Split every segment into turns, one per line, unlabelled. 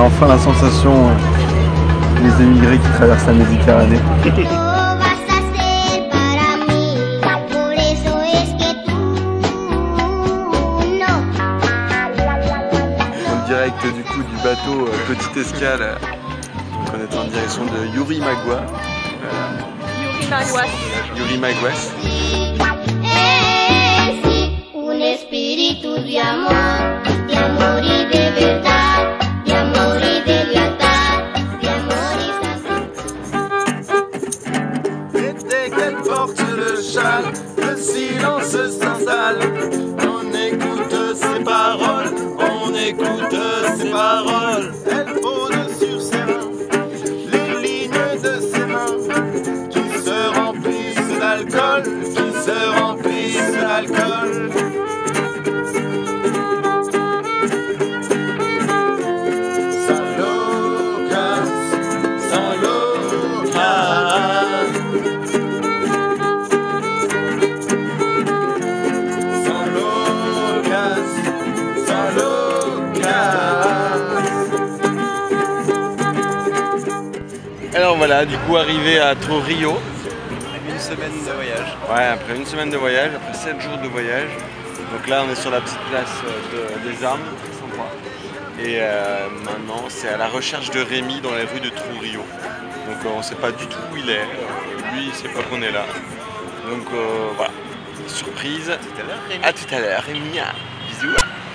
enfin la sensation des émigrés qui traversent la Méditerranée. En direct du coup du bateau, petite escale, on est en direction de Yuri Magua.
Yuri Maguas.
Yuri Maguas.
Un espíritu de amor y de verdad, de amor y de lealtad, de amor y
Et dès qu'elle porte le châle, le silence s'installe. On écoute ses paroles, on écoute ses paroles. Elle pose sur ses mains les lignes de ses mains qui se remplissent d'alcool, qui se remplissent d'alcool.
Alors voilà, du coup arrivé à Trujillo.
Une semaine de voyage.
Ouais, après une semaine de voyage, après 7 jours de voyage. Donc là on est sur la petite place des armes, sympa. Et maintenant c'est à la recherche de Rémi dans les rues de Trujillo. Donc on ne sait pas du tout où il est, lui il sait pas qu'on est là. Donc voilà, surprise. À tout à l'heure Rémi, bisous.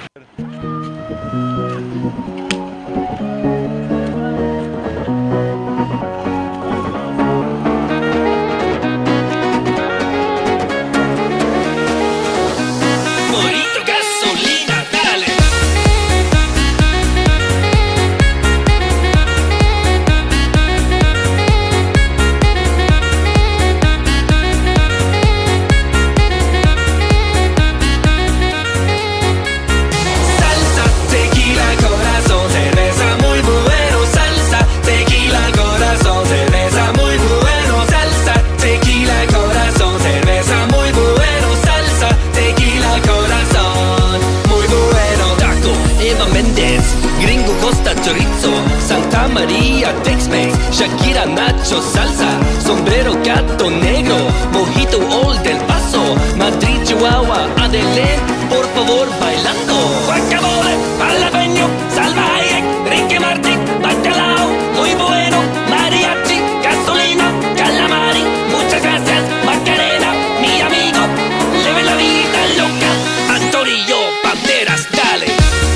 Santa María, Tex-Mex, Shakira, Nacho, Salsa, Sombrero, Gato Negro, Mojito, Old del Paso, Madrid, Chihuahua, Adelén, por favor, bailando. Guacamole, jalapeño, salvaje, Ricky Martin, bacalao, muy bueno, mariachi, gasolina, calamari, muchas gracias, Macarena, mi amigo, leve la vida loca, Antorillo, Banderas, dale.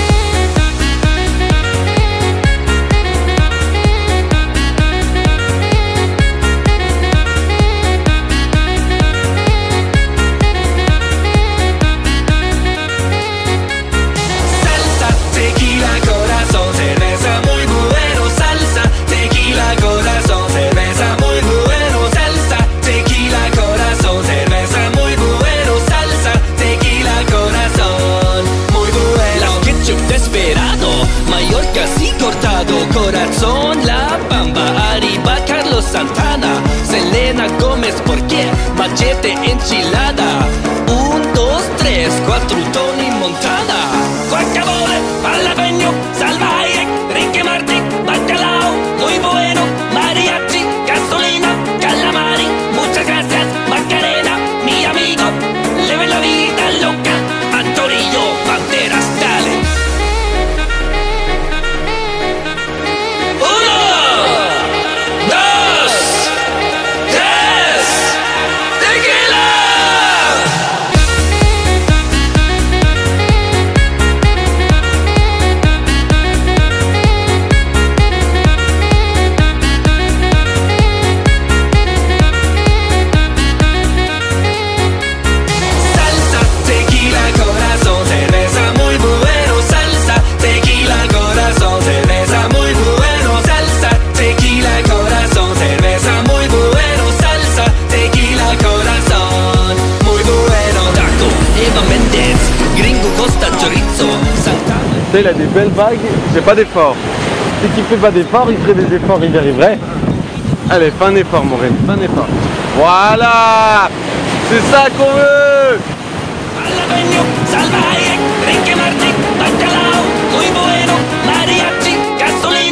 Corazón, La Bamba, arriba Carlos Santana, Selena Gómez, ¿por qué? Machete, enchilada, 1, 2, 3, 4, Tony Montana, guacamole, jalapeño, salvaje, Ricky Martin, bacalao, muy bueno, mariachi, gasolina, calamari, muchas gracias, Macarena, mi amigo, leve la vida loca, Antorillo, Banderas, dale.
Il a des belles vagues, j'ai pas d'effort. Si tu fais pas d'effort, il ferait des efforts, il y arriverait. Allez, fais un effort, mon Rémi, fais un effort. Voilà, c'est ça qu'on veut.
Salvaje, Ricky Martin, bacalao, muy bueno, mariachi, gasolina.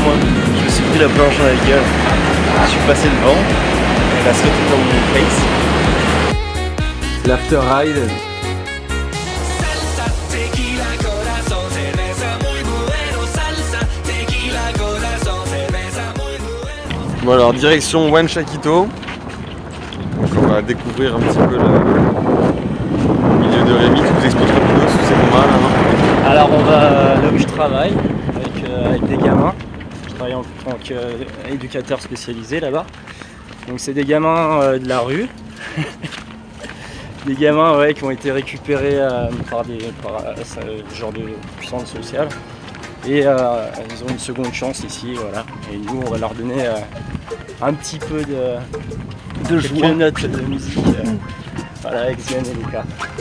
moi. Je me suis pris la planche dans la gueule. Je suis passé devant. Elle a sauté dans mon face.
L'after ride.
Salsa, tequila, corazón, cerveza muy bueno. Salsa, tequila, corazón, cerveza muy bueno.
Bon alors direction Huanchaquito. Donc on va découvrir un petit peu le milieu de Rémi. Tu nous expliques rapidement ce que c'est qu'on va là, non?
Alors on va là où je travaille avec des gamins. Je travaille en tant qu'éducateur spécialisé là-bas. Donc c'est des gamins de la rue. Des gamins qui ont été récupérés par ce genre de centre social. Et ils ont une seconde chance ici, voilà. Et nous on va leur donner un petit peu de joie, notes de musique. Voilà, avec Zian et Lucas.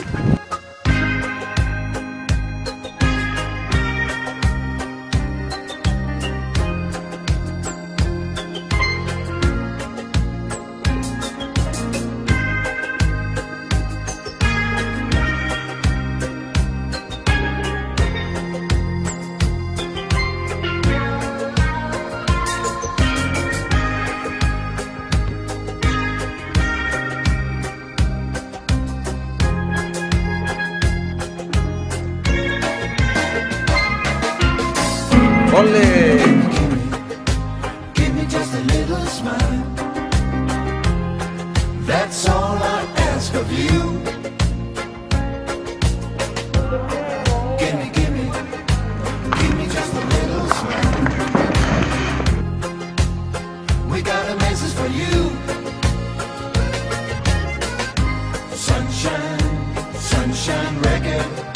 Olé!
Give me just a little smile. That's all I ask of you. Give me just a little smile. We got a message for you. Sunshine, sunshine reggae.